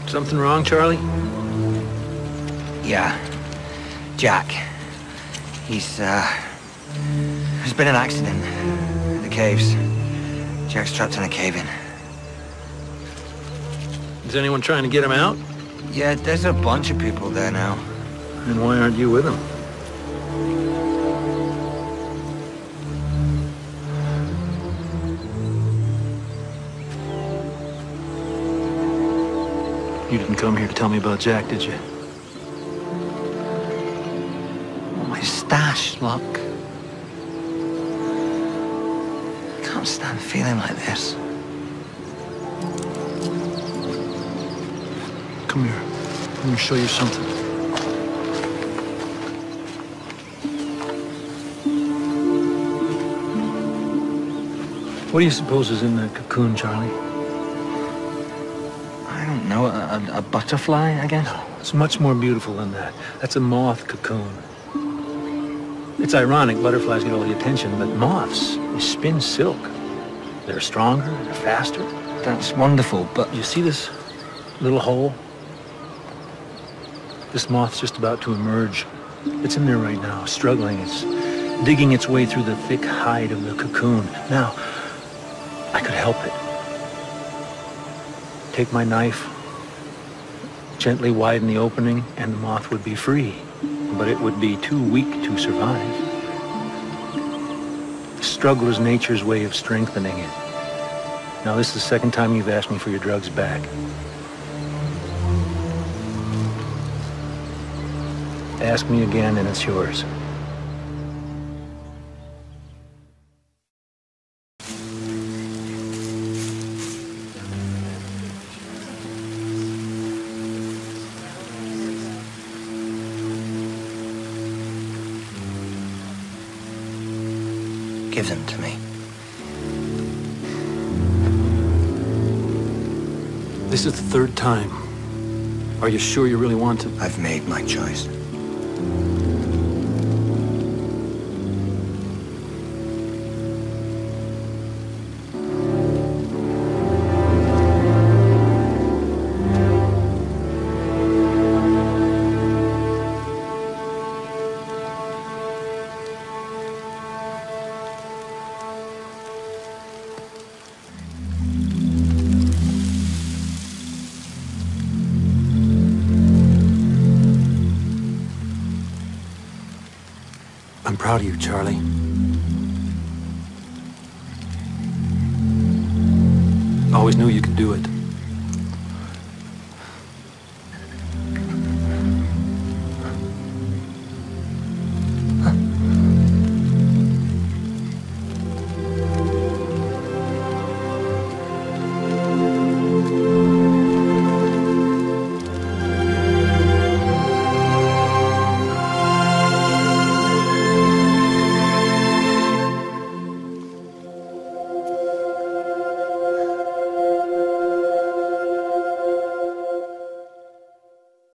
Something wrong, Charlie? Yeah. Jack. There's been an accident in the caves. Jack's trapped in a cave-in. Is anyone trying to get him out? Yeah, there's a bunch of people there now. And why aren't you with him? You didn't come here to tell me about Jack, did you? Oh, my stash, look. I can't stand feeling like this. Come here. Let me show you something. What do you suppose is in that cocoon, Charlie? I don't know, a butterfly, I guess? No, it's much more beautiful than that. That's a moth cocoon. It's ironic butterflies get all the attention, but moths, they spin silk. They're stronger, they're faster. That's wonderful, but... You see this little hole? This moth's just about to emerge. It's in there right now, struggling. It's digging its way through the thick hide of the cocoon. Now, I could help it. Take my knife, gently widen the opening, and the moth would be free. But it would be too weak to survive. The struggle is nature's way of strengthening it. Now, this is the second time you've asked me for your drugs back. Ask me again, and it's yours. Give them to me. This is the third time. Are you sure you really want to? I've made my choice. I'm proud of you, Charlie. Always knew you could do it.